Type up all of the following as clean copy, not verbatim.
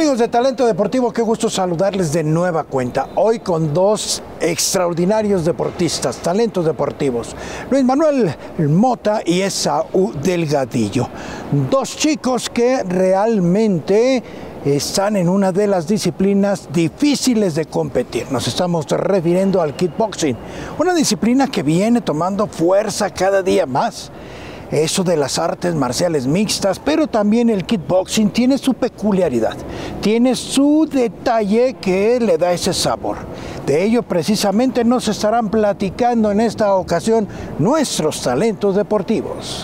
Amigos de Talento Deportivo, qué gusto saludarles de nueva cuenta. Hoy con dos extraordinarios deportistas, talentos deportivos. Luis Manuel Mota y Esaú Delgadillo. Dos chicos que realmente están en una de las disciplinas difíciles de competir. Nos estamos refiriendo al kickboxing, una disciplina que viene tomando fuerza cada día más. Eso de las artes marciales mixtas, pero también el kickboxing tiene su peculiaridad, tiene su detalle que le da ese sabor. De ello precisamente nos estarán platicando en esta ocasión nuestros talentos deportivos.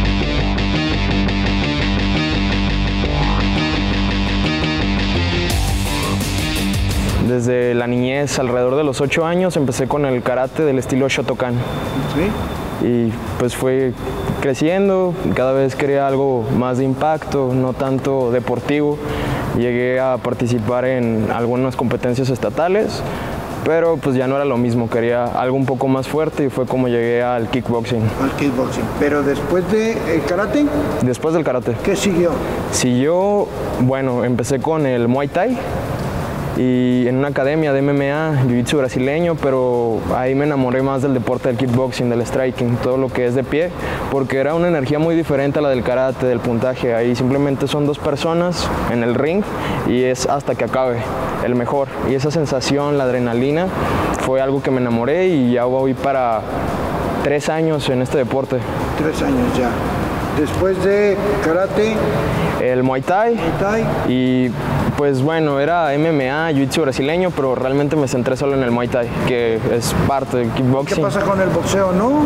Desde la niñez, alrededor de los 8 años, empecé con el karate del estilo Shotokan. ¿Sí? Y pues fue creciendo, cada vez quería algo más de impacto, no tanto deportivo. Llegué a participar en algunas competencias estatales, pero pues ya no era lo mismo, quería algo un poco más fuerte y fue como llegué al kickboxing. Al kickboxing, pero después del karate. Después del karate. ¿Qué siguió? Siguió, bueno, empecé con el Muay Thai. Y en una academia de MMA, jiu-jitsu brasileño, pero ahí me enamoré más del deporte del kickboxing, del striking, todo lo que es de pie, porque era una energía muy diferente a la del karate, del puntaje. Ahí simplemente son dos personas en el ring y es hasta que acabe el mejor. Y esa sensación, la adrenalina, fue algo que me enamoré y ya voy para 3 años en este deporte. 3 años ya. Después de karate, el Muay Thai. Muay Thai. Y pues bueno, era MMA, jiu-jitsu brasileño, pero realmente me centré solo en el Muay Thai, que es parte del kickboxing. ¿Qué pasa con el boxeo? ¿No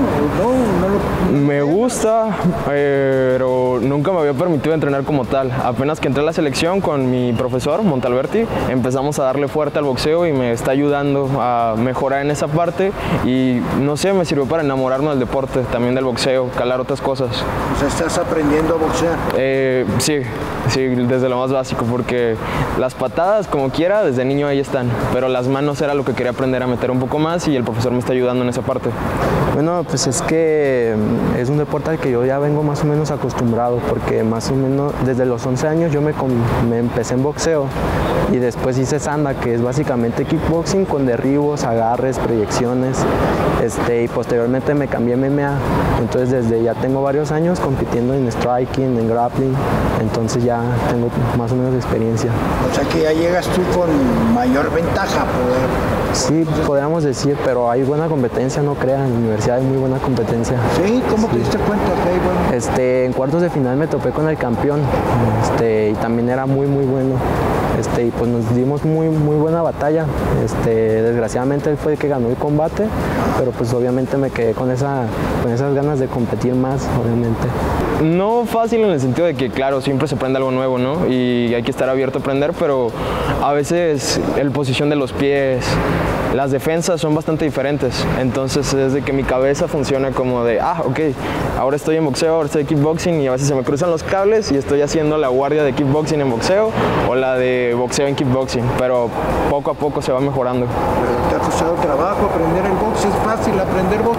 me gusta, pero nunca me había permitido entrenar como tal. Apenas que entré a la selección con mi profesor, Montalberti, empezamos a darle fuerte al boxeo y me está ayudando a mejorar en esa parte y no sé, me sirvió para enamorarme del deporte, también del boxeo, calar otras cosas. O sea, ¿estás aprendiendo a boxear? Sí, desde lo más básico, porque las patadas, como quiera, desde niño ahí están, pero las manos era lo que quería aprender a meter un poco más y el profesor me está ayudando en esa parte. Bueno, pues es que es un deporte al que yo ya vengo más o menos acostumbrado, porque más o menos desde los 11 años yo me empecé en boxeo y después hice sanda, que es básicamente kickboxing con derribos, agarres, proyecciones, y posteriormente me cambié a MMA. Entonces desde ya tengo varios años compitiendo en striking, en grappling, entonces ya tengo más o menos experiencia. O sea que ya llegas tú con mayor ventaja poder. Sí, podríamos decir, pero hay buena competencia, no crean, en la universidad hay muy buena competencia. ¿Sí? ¿Cómo te diste cuenta que hay buena? En cuartos de final me topé con el campeón, y también era muy bueno. Y pues nos dimos muy buena batalla. Desgraciadamente él fue el que ganó el combate, pero pues obviamente me quedé con esas ganas de competir más, obviamente. No fácil en el sentido de que, claro, siempre se aprende algo nuevo, ¿no? Y hay que estar abierto a aprender, pero a veces la posición de los pies, las defensas son bastante diferentes. Entonces es de que mi cabeza funciona como de, ok, ahora estoy en boxeo, ahora estoy en kickboxing y a veces se me cruzan los cables y estoy haciendo la guardia de kickboxing en boxeo o la de boxeo en kickboxing, pero poco a poco se va mejorando. ¿Pero te ha costado trabajo aprender el box? ¿Es fácil aprender box?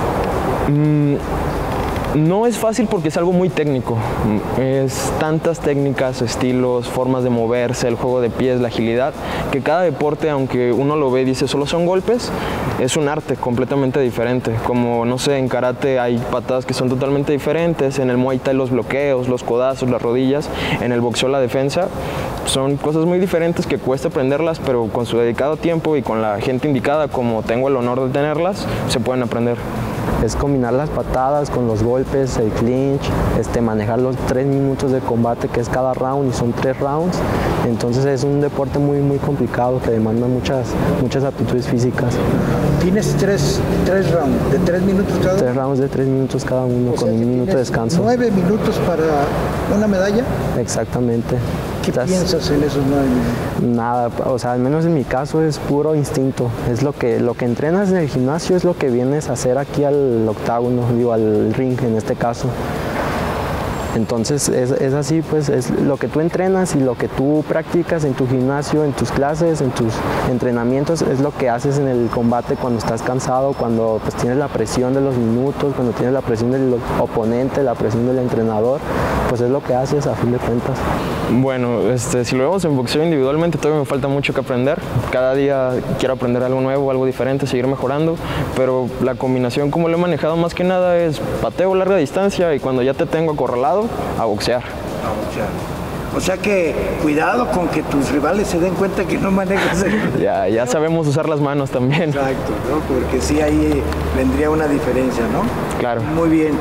No es fácil porque es algo muy técnico, es tantas técnicas, estilos, formas de moverse, el juego de pies, la agilidad, que cada deporte, aunque uno lo ve y dice solo son golpes, es un arte completamente diferente. Como, no sé, en karate hay patadas que son totalmente diferentes, en el Muay Thai los bloqueos, los codazos, las rodillas, en el boxeo la defensa, son cosas muy diferentes que cuesta aprenderlas, pero con su dedicado tiempo y con la gente indicada, como tengo el honor de tenerlas, se pueden aprender. Es combinar las patadas con los golpes, el clinch, manejar los 3 minutos de combate que es cada round y son 3 rounds. Entonces es un deporte muy complicado que demanda muchas aptitudes físicas. ¿Tienes 3 rounds de 3 minutos cada uno? 3 rounds de 3 minutos cada uno, con 1 minuto de descanso. 9 minutos para una medalla. Exactamente. ¿Qué piensas en esos 9 minutos? Nada, o sea, al menos en mi caso es puro instinto. Es lo que entrenas en el gimnasio es lo que vienes a hacer aquí al octágono, al ring en este caso. ¿Tienes 3 rounds de 3 minutos cada uno? Exactamente. ¿Qué piensas en esos 9 minutos? Nada, o sea, al menos en mi caso es puro instinto. Es lo que entrenas en el gimnasio es lo que vienes a hacer aquí al octágono, al ring en este caso. Entonces es así, pues es lo que tú entrenas y lo que tú practicas en tu gimnasio, en tus clases, en tus entrenamientos, es lo que haces en el combate cuando estás cansado, cuando pues tienes la presión de los minutos, cuando tienes la presión del oponente, la presión del entrenador, pues es lo que haces a fin de cuentas. Bueno, si lo vemos en boxeo individualmente, todavía me falta mucho que aprender. Cada día quiero aprender algo nuevo, algo diferente, seguir mejorando, pero la combinación como lo he manejado más que nada es pateo larga distancia y cuando ya te tengo acorralado, a boxear. O sea que cuidado con que tus rivales se den cuenta que no manejas el... Ya sabemos usar las manos también. Exacto, ¿no? Porque sí ahí vendría una diferencia, ¿no? Claro. Muy bien.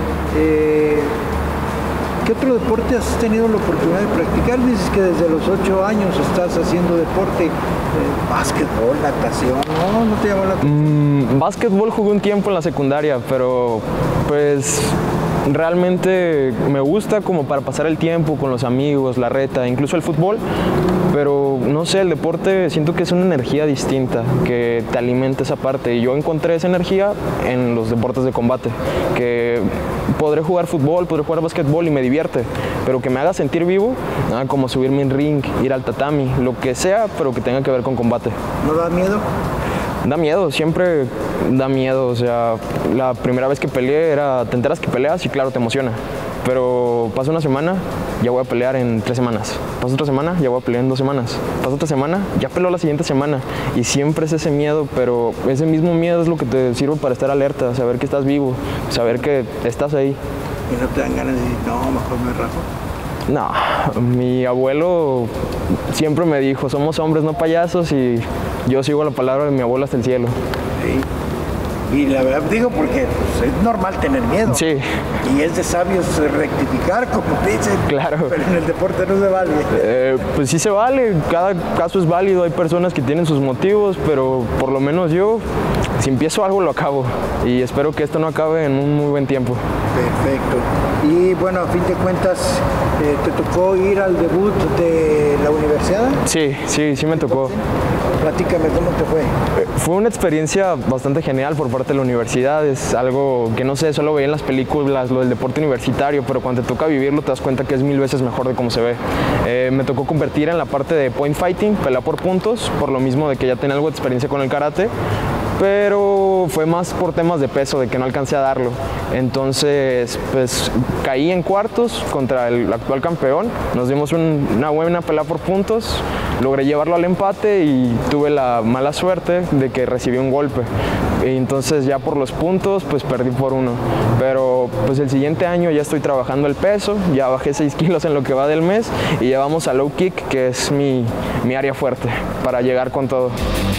¿Qué otro deporte has tenido la oportunidad de practicar? Dices que desde los 8 años estás haciendo deporte, básquetbol, natación, ¿no te llamó la atención? Básquetbol jugué un tiempo en la secundaria, pero pues realmente me gusta como para pasar el tiempo con los amigos, la reta, incluso el fútbol, pero no sé, el deporte siento que es una energía distinta, que te alimenta esa parte y yo encontré esa energía en los deportes de combate, que podré jugar fútbol, podré jugar básquetbol y me divierte, pero que me haga sentir vivo, como subirme en ring, ir al tatami, lo que sea, pero que tenga que ver con combate. ¿No da miedo? Da miedo, siempre da miedo, o sea, la primera vez que peleé te enteras que peleas y claro, te emociona, pero pasa una semana, ya voy a pelear en 3 semanas, pasa otra semana, ya voy a pelear en 2 semanas, pasa otra semana, ya peleo la siguiente semana y siempre es ese miedo, pero ese mismo miedo es lo que te sirve para estar alerta, saber que estás vivo, saber que estás ahí. ¿Y no te dan ganas de decir, no, mejor me rajo? No, mi abuelo siempre me dijo, somos hombres, no payasos, y yo sigo la palabra de mi abuelo hasta el cielo. Sí. Y la verdad digo porque pues, es normal tener miedo. Sí. Y es de sabios rectificar, como dicen. Claro. Pero en el deporte no se vale. Pues sí se vale, cada caso es válido, hay personas que tienen sus motivos, pero por lo menos yo, si empiezo algo lo acabo. Y espero que esto no acabe en un muy buen tiempo. Perfecto. Y bueno, a fin de cuentas, ¿te tocó ir al debut de la universidad? Sí me tocó. Platícame, ¿cómo te fue? Fue una experiencia bastante genial por parte de la universidad, es algo que no sé, solo veía en las películas, lo del deporte universitario, pero cuando te toca vivirlo te das cuenta que es 1000 veces mejor de cómo se ve. Me tocó convertir en la parte de point fighting, pelea por puntos, por lo mismo de que ya tenía algo de experiencia con el karate, pero fue más por temas de peso, de que no alcancé a darlo. Entonces, pues caí en cuartos contra el actual campeón, nos dimos una buena pelea por puntos, logré llevarlo al empate y tuve la mala suerte de que recibí un golpe. Y entonces ya por los puntos, pues perdí por 1. Pero pues el siguiente año ya estoy trabajando el peso, ya bajé 6 kilos en lo que va del mes y ya vamos a low kick, que es mi área fuerte, para llegar con todo.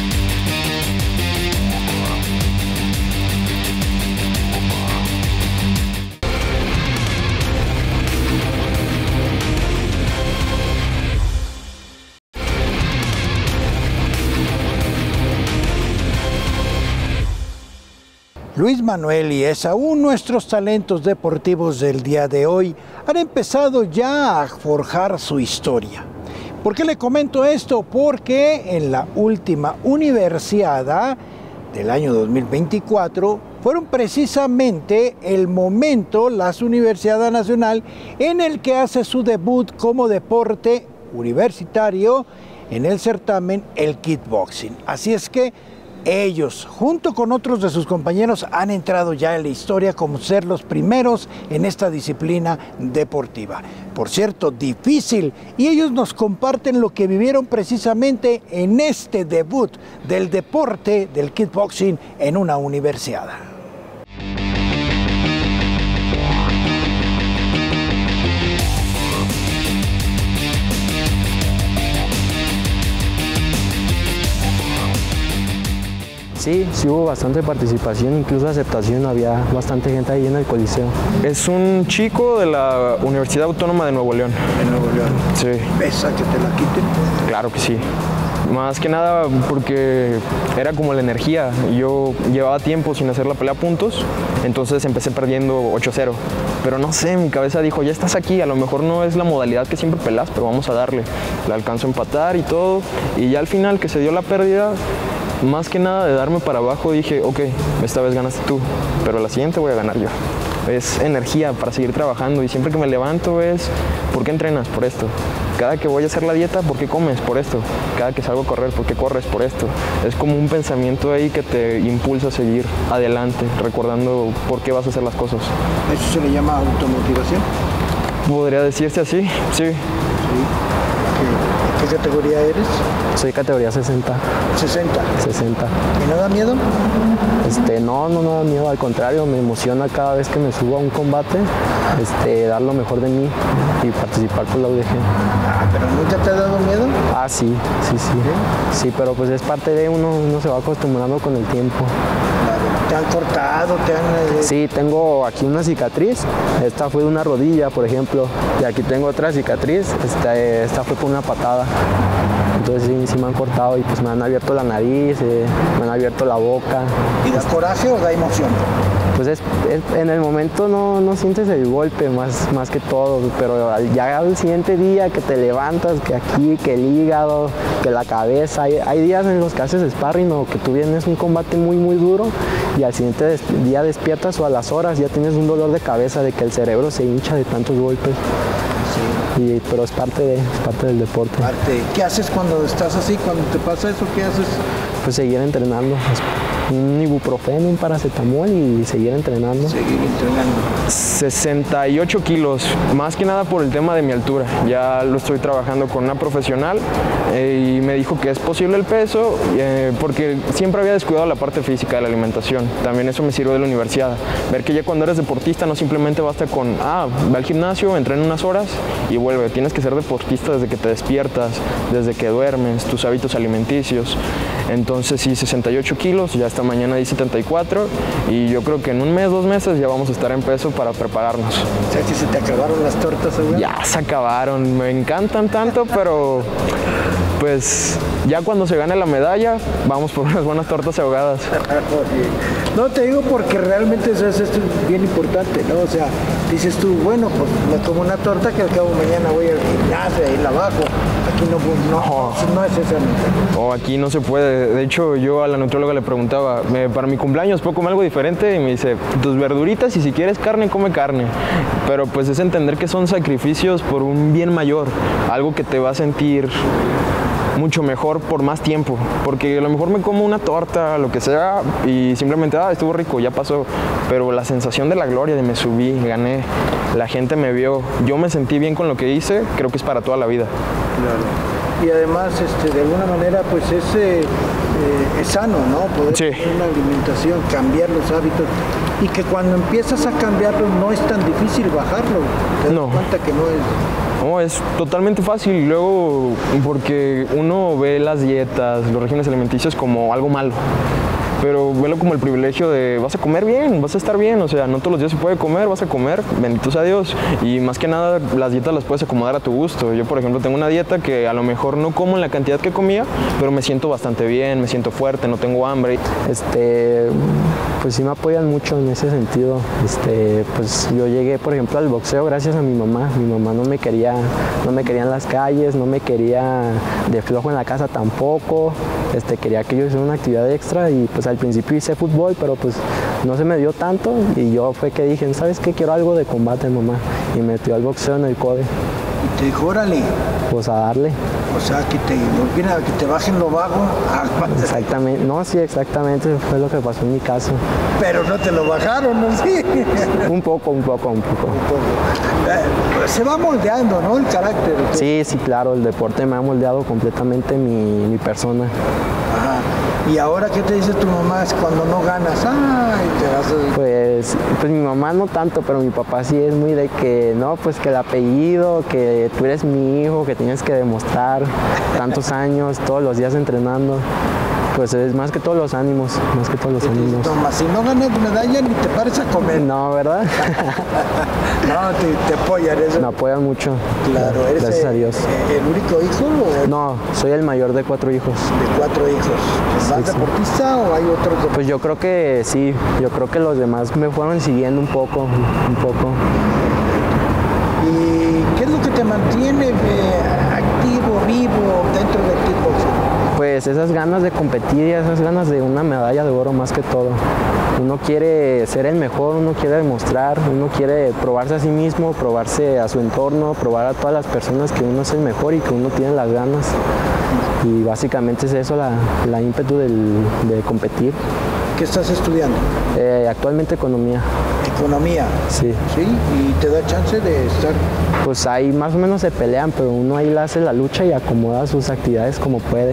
Luis Manuel y Esaú, nuestros talentos deportivos del día de hoy, han empezado ya a forjar su historia. ¿Por qué le comento esto? Porque en la última universiada del año 2024 fueron precisamente el momento, las Universidad Nacional, en el que hace su debut como deporte universitario en el certamen el kickboxing. Así es que ellos, junto con otros de sus compañeros, han entrado ya en la historia como ser los primeros en esta disciplina deportiva. Por cierto, difícil, y ellos nos comparten lo que vivieron precisamente en este debut del deporte del kickboxing en una universidad. Sí hubo bastante participación, incluso aceptación, había bastante gente ahí en el Coliseo. Es un chico de la Universidad Autónoma de Nuevo León. De Nuevo León. Sí. ¿Pesa que te la quiten? Claro que sí. Más que nada porque era como la energía. Yo llevaba tiempo sin hacer la pelea a puntos, entonces empecé perdiendo 8-0. Pero no sé, mi cabeza dijo, ya estás aquí, a lo mejor no es la modalidad que siempre pelas, pero vamos a darle. Le alcanzo a empatar y todo. Y ya al final que se dio la pérdida, más que nada de darme para abajo, dije, ok, esta vez ganaste tú, pero la siguiente voy a ganar yo. es energía para seguir trabajando y siempre que me levanto es, ¿por qué entrenas? Por esto. Cada que voy a hacer la dieta, ¿por qué comes? Por esto. Cada que salgo a correr, ¿por qué corres? Por esto. Es como un pensamiento ahí que te impulsa a seguir adelante, recordando por qué vas a hacer las cosas. ¿Eso se le llama automotivación? Podría decirse así, sí. ¿Qué categoría eres? Soy categoría 60. 60. 60. ¿Y no da miedo? No da miedo, al contrario, me emociona cada vez que me subo a un combate, dar lo mejor de mí y participar por la UDG. ¿Pero nunca te ha dado miedo? Sí. Sí, pero pues es parte de uno se va acostumbrando con el tiempo. ¿Te han cortado? Sí, tengo aquí una cicatriz, esta fue de una rodilla, por ejemplo, y aquí tengo otra cicatriz, esta fue por una patada. Entonces sí me han cortado y pues me han abierto la nariz, me han abierto la boca. ¿Y da coraje o da emoción? Pues en el momento no sientes el golpe más que todo, pero ya al siguiente día que te levantas, que aquí, que el hígado, que la cabeza, hay días en los que haces sparring o que tú vienes un combate muy duro y al siguiente día despiertas o a las horas ya tienes un dolor de cabeza de que el cerebro se hincha de tantos golpes. Pero es parte del deporte. ¿Qué haces cuando estás así, cuando te pasa eso? ¿Qué haces? Pues seguir entrenando. Un ibuprofeno, un paracetamol y seguir entrenando. 68 kilos, más que nada por el tema de mi altura. Ya lo estoy trabajando con una profesional y me dijo que es posible el peso porque siempre había descuidado la parte física de la alimentación. También eso me sirvió de la universidad. Ver que ya cuando eres deportista no simplemente basta con, ve al gimnasio, entrena unas horas y vuelve. Tienes que ser deportista desde que te despiertas, desde que duermes, tus hábitos alimenticios. Entonces sí, 68 kilos, ya esta mañana di 74 y yo creo que en un mes, 2 meses ya vamos a estar en peso para prepararnos. O sea que se te acabaron las tortas, ¿verdad? Ya se acabaron, me encantan tanto, pero pues ya cuando se gane la medalla, vamos por unas buenas tortas ahogadas. No, te digo porque realmente eso es bien importante, ¿no? O sea, dices tú, bueno, pues me como una torta que al cabo mañana voy al gimnasio y la bajo. Aquí no es eso. O aquí no se puede. De hecho, yo a la nutrióloga le preguntaba, para mi cumpleaños puedo comer algo diferente y me dice, tus verduritas y si quieres carne, come carne. Pero pues es entender que son sacrificios por un bien mayor, algo que te va a sentir mucho mejor por más tiempo, porque a lo mejor me como una torta, lo que sea, y simplemente, estuvo rico, ya pasó, pero la sensación de la gloria, de me subí, gané, la gente me vio, yo me sentí bien con lo que hice, creo que es para toda la vida. Claro. Y además, de alguna manera, pues es sano, ¿no? Poder tener una alimentación, cambiar los hábitos, y que cuando empiezas a cambiarlos no es tan difícil bajarlo, te das cuenta que no es... No, es totalmente fácil y luego porque uno ve las dietas, los regímenes alimenticios como algo malo, pero velo como el privilegio de vas a comer bien, vas a estar bien, o sea, no todos los días se puede comer, vas a comer, bendito sea Dios, y más que nada las dietas las puedes acomodar a tu gusto. Yo, por ejemplo, tengo una dieta que a lo mejor no como en la cantidad que comía, pero me siento bastante bien, me siento fuerte, no tengo hambre. Pues sí me apoyan mucho en ese sentido. Pues yo llegué, por ejemplo, al boxeo gracias a mi mamá. Mi mamá no me quería en las calles, no me quería de flojo en la casa tampoco. Quería que yo hiciera una actividad extra y pues al principio hice fútbol, pero pues no se me dio tanto y yo fue que dije, ¿sabes qué? Quiero algo de combate, mamá. Y me metió al boxeo en el CODE. Y te dijo, órale. Pues a darle. O sea, que te bajen lo bajo. Exactamente, no, sí, exactamente, fue lo que pasó en mi caso. Pero no te lo bajaron, ¿no? Sí. Un poco. Se va moldeando, ¿no? El carácter. Sí, claro, el deporte me ha moldeado completamente mi persona. Ajá. ¿Y ahora qué te dice tu mamá cuando no ganas? Pues mi mamá no tanto, pero mi papá sí es muy de que, no, pues que el apellido, que tú eres mi hijo, que tienes que demostrar tantos años, todos los días entrenando. Pues es más que todos los ánimos, Toma, si no ganas medalla ni te pares a comer. No, ¿verdad? No, te apoyan eso. Me apoyan mucho. Claro, ¿eres gracias a Dios. ¿El único hijo? No, soy el mayor de 4 hijos. De 4 hijos. ¿Más deportista o hay otros? Pues yo creo que sí, yo creo que los demás me fueron siguiendo un poco. ¿Y qué es lo que te mantiene activo, vivo dentro del kickboxing? Pues esas ganas de competir y esas ganas de una medalla de oro más que todo. Uno quiere ser el mejor, uno quiere demostrar, uno quiere probarse a sí mismo, probarse a su entorno, probar a todas las personas que uno es el mejor y que uno tiene las ganas. Y básicamente es eso la ímpetu de competir. ¿Qué estás estudiando? Actualmente economía. Economía. Sí. ¿Sí? ¿Y te da chance de estar? Pues ahí más o menos se pelean, pero uno ahí le hace la lucha y acomoda sus actividades como puede.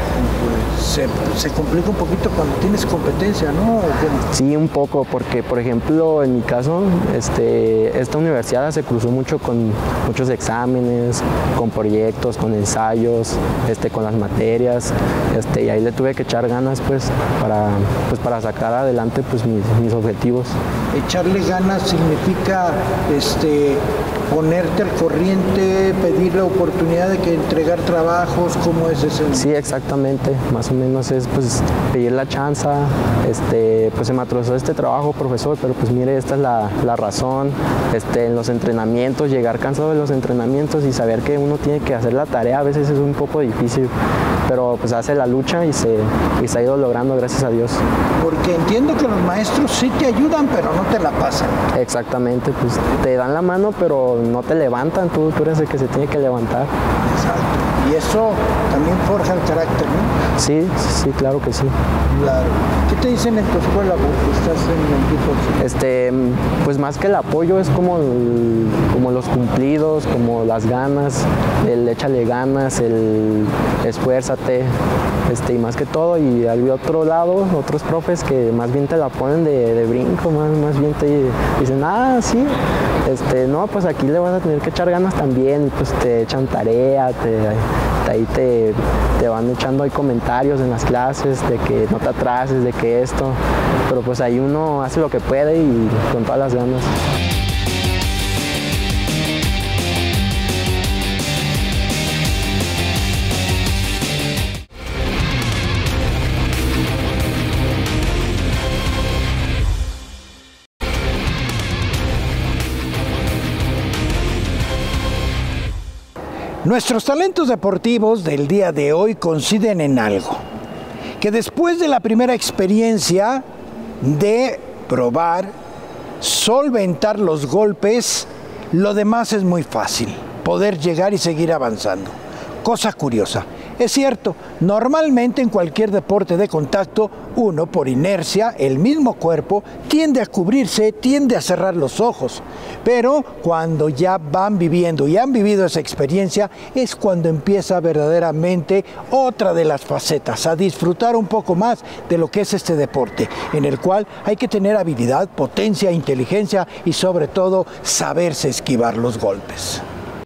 Se complica un poquito cuando tienes competencia, ¿no? Sí, un poco, porque por ejemplo en mi caso esta universidad se cruzó mucho con muchos exámenes, con proyectos, con ensayos, con las materias, y ahí le tuve que echar ganas pues para sacar adelante pues mis objetivos. Echarle ganas significa ponerte al corriente, pedir la oportunidad de que entregar trabajos, ¿cómo es ese? Sí, exactamente, más o menos es pues pedir la chance, pues se me atrasó este trabajo, profesor, pero pues mire, esta es la razón, en los entrenamientos, llegar cansado de los entrenamientos y saber que uno tiene que hacer la tarea, a veces es un poco difícil, pero pues hace la lucha y se ha ido logrando, gracias a Dios. Porque entiendo que los maestros sí te ayudan, pero no te la pasan. Exactamente, pues te dan la mano, pero no te levantan, tú eres el que se tiene que levantar. Exacto. Y eso también forja el carácter, ¿no? Sí, claro que sí. Claro. ¿Qué te dicen en tu escuela porque estás en el equipo? Pues más que el apoyo es como los cumplidos, como las ganas, el échale ganas, el esfuérzate, y más que todo. Y al otro lado, otros profes que más bien te la ponen de brinco, más bien te dicen, sí, no, pues aquí le vas a tener que echar ganas también, y pues te echan tarea, ahí te van echando ahí comentarios en las clases de que no te atrases, de que esto, pero pues ahí uno hace lo que puede y con todas las ganas. Nuestros talentos deportivos del día de hoy coinciden en algo, que después de la primera experiencia de probar, solventar los golpes, lo demás es muy fácil, poder llegar y seguir avanzando. Cosa curiosa, es cierto, normalmente en cualquier deporte de contacto, uno por inercia, el mismo cuerpo, tiende a cubrirse, tiende a cerrar los ojos. Pero cuando ya van viviendo y han vivido esa experiencia, es cuando empieza verdaderamente otra de las facetas, a disfrutar un poco más de lo que es este deporte, en el cual hay que tener habilidad, potencia, inteligencia y sobre todo saberse esquivar los golpes.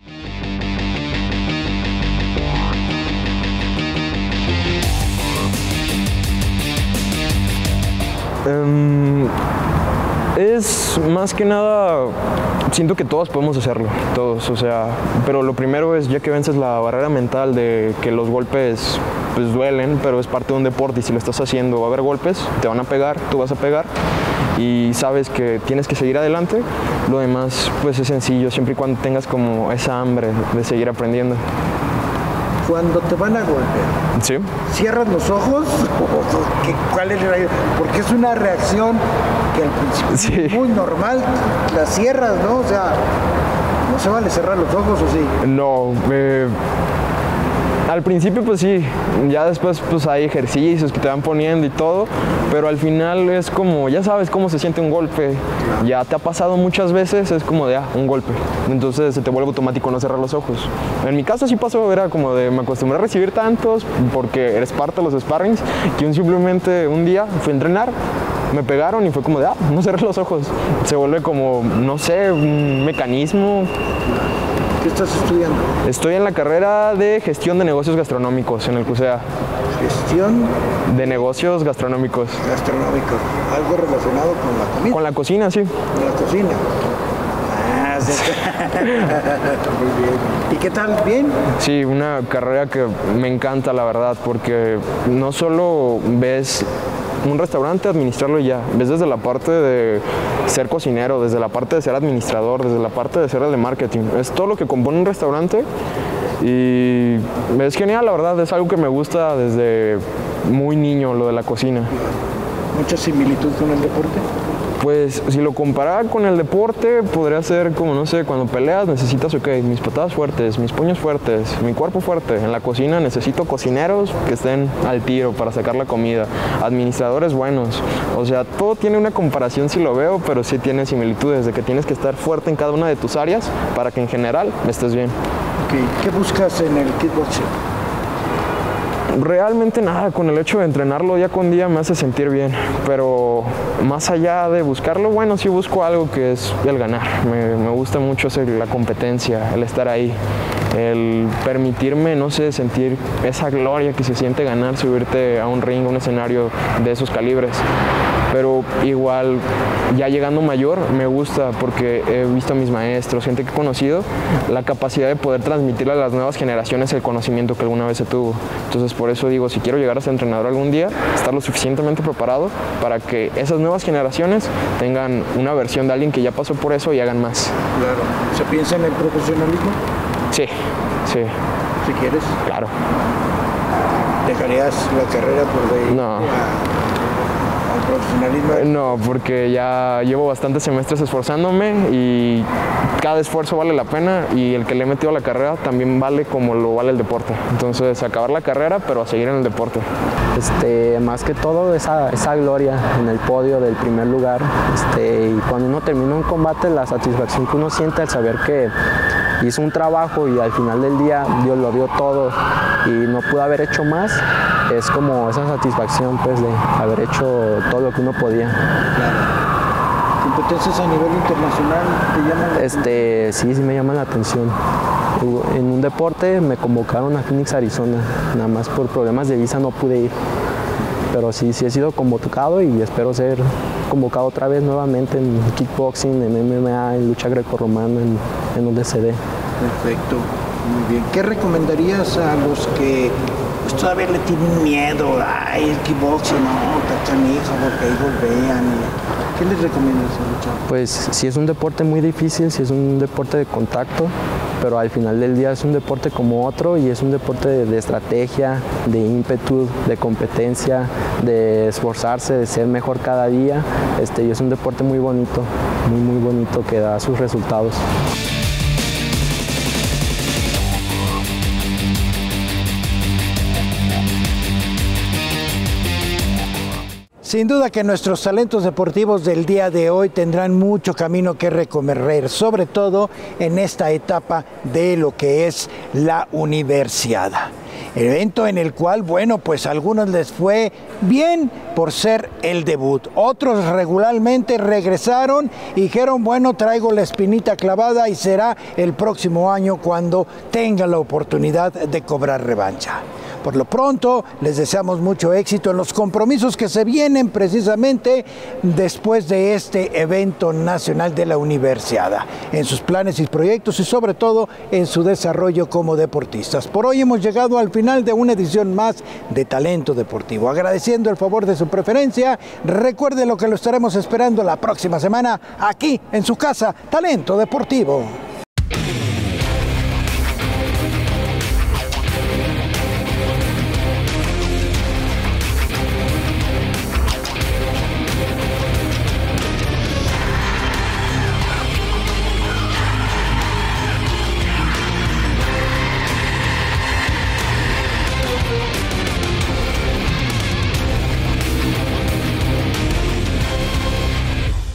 Es más que nada, siento que todos podemos hacerlo, todos, pero lo primero es, ya que vences la barrera mental de que los golpes pues duelen, pero es parte de un deporte y si lo estás haciendo va a haber golpes, te van a pegar, tú vas a pegar y sabes que tienes que seguir adelante, lo demás pues es sencillo, siempre y cuando tengas como esa hambre de seguir aprendiendo. Cuando te van a golpear, ¿sí? ¿Cierras los ojos? ¿Cuál es la reacción? Porque es una reacción que al principio es muy normal, la cierras, ¿no? O sea, ¿no se vale cerrar los ojos o sí? No, al principio pues sí, ya después pues hay ejercicios que te van poniendo y todo, pero al final es como, ya sabes cómo se siente un golpe, ya te ha pasado muchas veces, es como de un golpe, entonces se te vuelve automático no cerrar los ojos. En mi caso sí pasó, era como de, me acostumbré a recibir tantos, porque eres parte de los sparrings, que simplemente un día fui a entrenar, me pegaron y fue como de, no cerré los ojos, se vuelve como, no sé, un mecanismo. ¿Qué estás estudiando? Estoy en la carrera de gestión de negocios gastronómicos en el CUSEA. ¿Gestión? De negocios gastronómicos. Gastronómicos. ¿Algo relacionado con la comida? Con la cocina, sí. Con la cocina. Sí. Muy bien. ¿Y qué tal? ¿Bien? Sí, una carrera que me encanta, la verdad, porque no solo ves un restaurante, administrarlo y ya. Ves desde la parte de ser cocinero, desde la parte de ser administrador, desde la parte de ser el de marketing. Es todo lo que compone un restaurante Y es genial, la verdad, es algo que me gusta desde muy niño, lo de la cocina. ¿Mucha similitud con el deporte? Pues si lo comparara con el deporte, podría ser como, no sé, cuando peleas necesitas, ok, mis patadas fuertes, mis puños fuertes, mi cuerpo fuerte. En la cocina necesito cocineros que estén al tiro para sacar la comida, administradores buenos. O sea, todo tiene una comparación si lo veo, pero sí tiene similitudes de que tienes que estar fuerte en cada una de tus áreas para que en general estés bien. Okay. ¿Qué buscas en el kickboxing? Realmente nada, con el hecho de entrenarlo día con día me hace sentir bien, pero más allá de buscarlo, bueno, sí busco algo que es el ganar. Me gusta mucho la competencia, el estar ahí, el permitirme, no sé, sentir esa gloria que se siente ganar, subirte a un ring, a un escenario de esos calibres. Pero igual, ya llegando mayor, me gusta porque he visto a mis maestros, gente que he conocido, la capacidad de poder transmitirle a las nuevas generaciones el conocimiento que alguna vez se tuvo. Entonces, por eso digo, si quiero llegar a ser entrenador algún día, estar lo suficientemente preparado para que esas nuevas generaciones tengan una versión de alguien que ya pasó por eso y hagan más. Claro. ¿Se piensa en el profesionalismo? Sí, sí. ¿Si quieres? Claro. ¿Dejarías la carrera por de No. al profesionalismo? No, porque ya llevo bastantes semestres esforzándome y cada esfuerzo vale la pena y el que le he metido a la carrera también vale como lo vale el deporte. Entonces, acabar la carrera, pero a seguir en el deporte. Más que todo esa gloria en el podio del primer lugar, y cuando uno termina un combate, la satisfacción que uno siente al saber que hizo un trabajo y al final del día Dios lo dio todo y no pudo haber hecho más, es como esa satisfacción pues de haber hecho todo lo que uno podía. Claro. ¿Competencias a nivel internacional te llaman la atención? Sí me llaman la atención. En un deporte me convocaron a Phoenix, Arizona, nada más por problemas de visa no pude ir. Pero sí he sido convocado y espero ser convocado otra vez nuevamente en kickboxing, en MMA, en lucha grecorromana, en donde se dé. Perfecto, muy bien. ¿Qué recomendarías a los que pues, todavía le tienen miedo? Ay, el kickboxing, no, está canijo, porque ahí golpean. ¿Qué les recomiendas a luchar? Pues sí es un deporte muy difícil, sí es un deporte de contacto, pero al final del día es un deporte como otro y es un deporte de estrategia, de ímpetu, de competencia, de esforzarse, de ser mejor cada día. Y es un deporte muy bonito, muy bonito que da sus resultados. Sin duda que nuestros talentos deportivos del día de hoy tendrán mucho camino que recorrer, sobre todo en esta etapa de lo que es la universiada. Evento en el cual, bueno, pues a algunos les fue bien por ser el debut. Otros regularmente regresaron y dijeron, bueno, traigo la espinita clavada y será el próximo año cuando tenga la oportunidad de cobrar revancha. Por lo pronto, les deseamos mucho éxito en los compromisos que se vienen precisamente después de este evento nacional de la Universiada, en sus planes y proyectos y sobre todo en su desarrollo como deportistas. Por hoy hemos llegado al final de una edición más de Talento Deportivo. Agradeciendo el favor de su preferencia, recuerde lo que lo estaremos esperando la próxima semana aquí en su casa, Talento Deportivo.